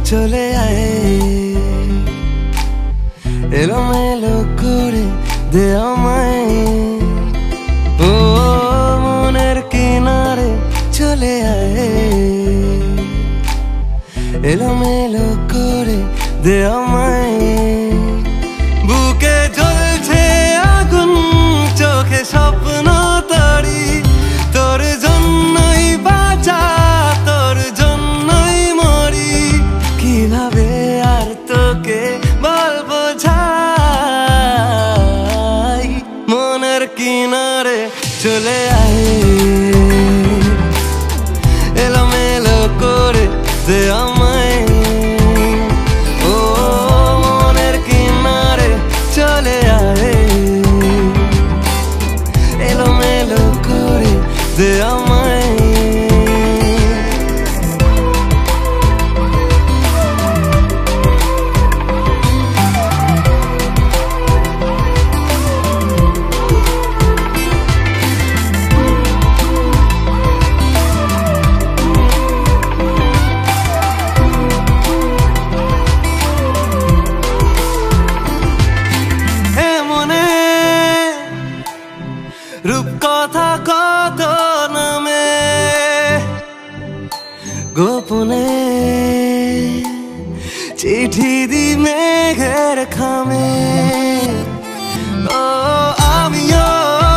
চলে আয় এলোমেলো করে দে আমায় ও মনের কিনারে চলে আয় এলোমেলো করে দে আমায় বুকে জ্বলছে আগুন চোখে স্বপ্ন তরি তোর জন্যই বাঁচা তোর জন্যই মরি কিভাবে আর তোকে বলবো যাই মনের কিনারে চলে আয় এলোমেলো করে দে আমায় ও মনের কিনারে চলে আয় এলোমেলো করে দে আমায় রূপকথা কত নামে গোপনে চিঠি দি মেঘের খামে ও আমিও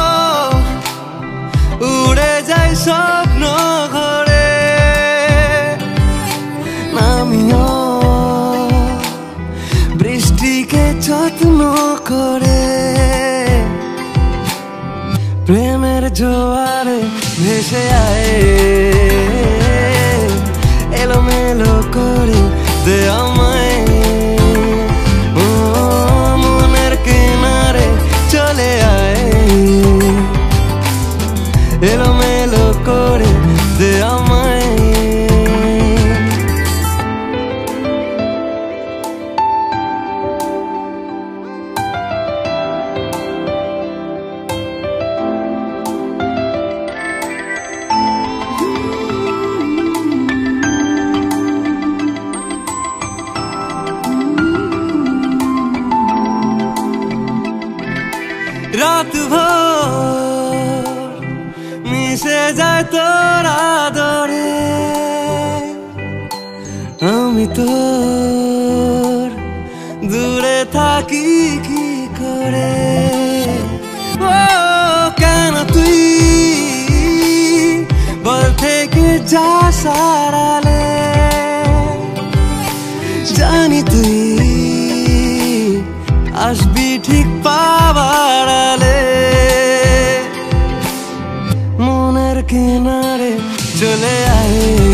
উড়ে যাই স্বপ্ন ঘরে আমিও বৃষ্টিকে যত্ন করে প্রেমের জোয়ারে ভেসে আয় এলোমেলো করে দে আমায় ও মনের কিনারে চলে আয় এলোমেলো করে দে আমায় রাত ভোর মিশে যায় তোর আদরে আমি তোর দূরে থাকি কি করে ও কেন তুই বল থেকে যা সারালে জানি তুই আসবি ঠিক পাবার আলে মনের কিনারে চলে আয়